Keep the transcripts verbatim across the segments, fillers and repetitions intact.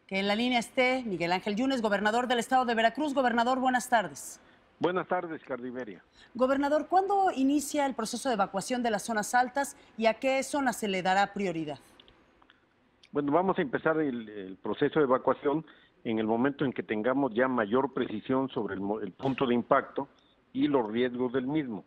Que en la línea esté Miguel Ángel Yunes, gobernador del estado de Veracruz. Gobernador, buenas tardes. Buenas tardes, Cardiveria. Gobernador, ¿cuándo inicia el proceso de evacuación de las zonas altas y a qué zonas se le dará prioridad? Bueno, vamos a empezar el, el proceso de evacuación en el momento en que tengamos ya mayor precisión sobre el, el punto de impacto y los riesgos del mismo.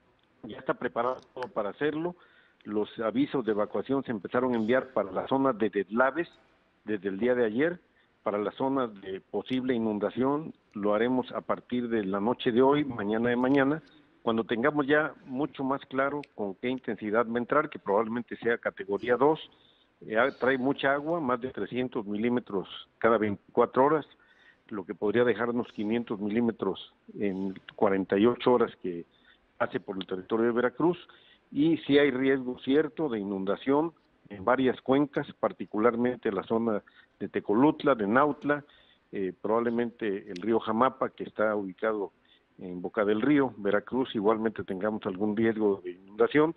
Ya está preparado todo para hacerlo. Los avisos de evacuación se empezaron a enviar para las zonas de deslaves desde el día de ayer. Para las zonas de posible inundación lo haremos a partir de la noche de hoy, mañana de mañana, cuando tengamos ya mucho más claro con qué intensidad va a entrar, que probablemente sea categoría dos. Eh, trae mucha agua, más de trescientos milímetros cada veinticuatro horas, lo que podría dejarnos quinientos milímetros en cuarenta y ocho horas que pase por el territorio de Veracruz, y sí hay riesgo cierto de inundación en varias cuencas, particularmente la zona de Tecolutla, de Nautla, eh, probablemente el río Jamapa, que está ubicado en Boca del Río, Veracruz, igualmente tengamos algún riesgo de inundación,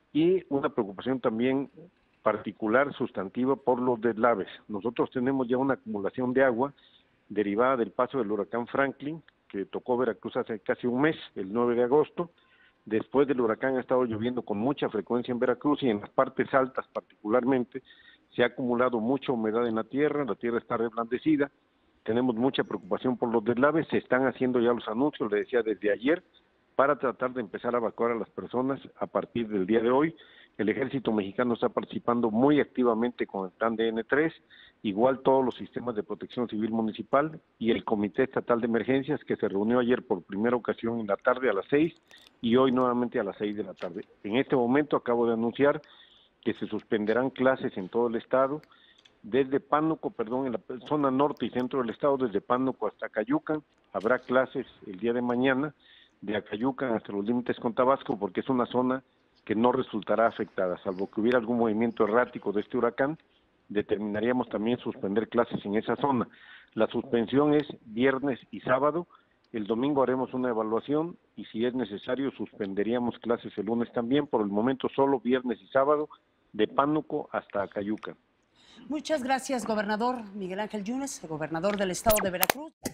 y una preocupación también particular sustantiva por los deslaves. Nosotros tenemos ya una acumulación de agua derivada del paso del huracán Franklin, que tocó Veracruz hace casi un mes, el nueve de agosto. Después del huracán ha estado lloviendo con mucha frecuencia en Veracruz y en las partes altas particularmente se ha acumulado mucha humedad en la tierra, la tierra está reblandecida, tenemos mucha preocupación por los deslaves, se están haciendo ya los anuncios, le decía desde ayer, para tratar de empezar a evacuar a las personas a partir del día de hoy. El Ejército Mexicano está participando muy activamente con el plan de N tres, igual todos los sistemas de protección civil municipal y el Comité Estatal de Emergencias, que se reunió ayer por primera ocasión en la tarde a las seis y hoy nuevamente a las seis de la tarde. En este momento acabo de anunciar que se suspenderán clases en todo el estado, desde Pánuco, perdón, en la zona norte y centro del estado, desde Pánuco hasta Acayucan. Habrá clases el día de mañana de Acayucan hasta los límites con Tabasco, porque es una zona que no resultará afectada, salvo que hubiera algún movimiento errático de este huracán, determinaríamos también suspender clases en esa zona. La suspensión es viernes y sábado, el domingo haremos una evaluación y si es necesario suspenderíamos clases el lunes también, por el momento solo viernes y sábado, de Pánuco hasta Acayucan. Muchas gracias, gobernador Miguel Ángel Yunes, gobernador del estado de Veracruz.